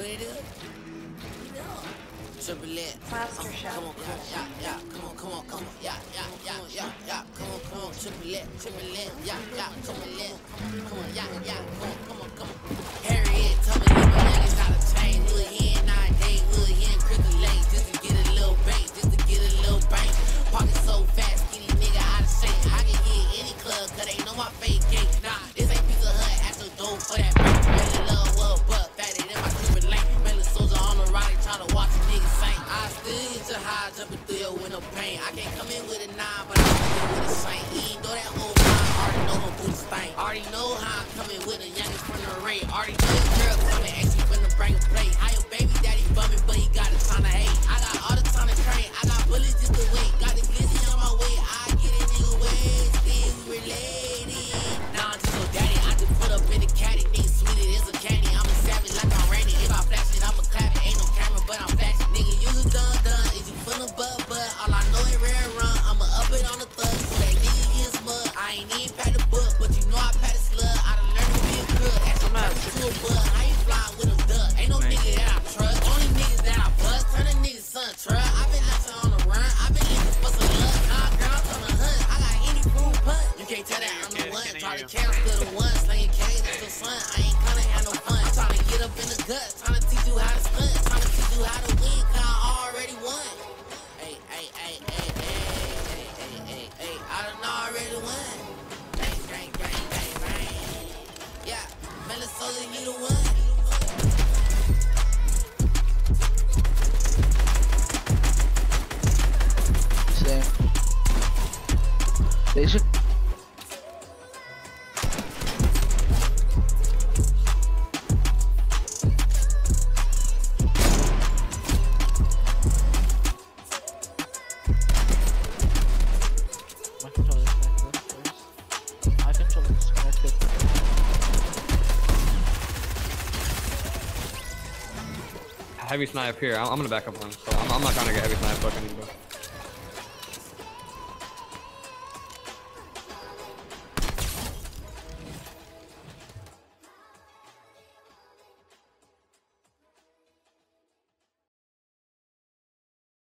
what it is? Triple it. Plaster shot. Come on, yeah, come on, yeah, come on, triple it, yeah, come on, yeah, come on. Harriet, tell me leave my niggas out of chain. Look here, 9 days, look here, Crystal Lake, just to get a little bait, just to get a little bank. Pocket so fast, skinny nigga out of shape. I can hit any club, cause they know my fake gate. Nah, this ain't Pizza Hut at the door for that bank. Really love what butt fatted in my stupid lane. Really soldier on the ride, trying to watch a nigga sing. I still hit your high, jumping through your window pane. I can't come in with a 9, but I'm coming with a saint. He ain't know that whole line, already know I'm putting stain. Already know how I'm coming with the youngest from the raid. Already know the girl coming, and she finna bring a plate. How your baby daddy bumming, but he got a ton of hate. I got all the time to train, I got bullets just to wait. Got the glizzy on my way, I get a nigga way. Still we related. Nah, I'm just so daddy, I just put up in the caddy. Nigga sweet, it is a candy. I'm a savage like I'm Randy. If I flash it, I'ma clap it. Ain't no camera, but I'm flashing. Nigga, you was done. Is you feeling but all I know is rare run. I'ma up it on the thug, so that nigga get smug. I ain't even pat the book, but you know I pat a slug. I done learned to be a good. Ask him out to a bud. How you flying with a duck? Ain't no nigga that I trust. Only niggas that I bust. Turn a nigga son truck. I been left on the run. I been looking for some luck. Nah, girl, I'm on the hunt. I got any proof punt. You can't tell that I'm the one. Try to count, still the one. Slinging K, that's your son. I ain't gonna have no fun. I'm trying to get up in the gut. Trying to teach you how to stunt. Trying to teach you how to win, cause I already won. Hey, I done already won. Bang. Yeah, Minnesota, you the one. Same. They should. My controller is connected first. My controller is connected. Heavy snipe here. I'm gonna back up one. So I'm not trying to get heavy snipe fucking.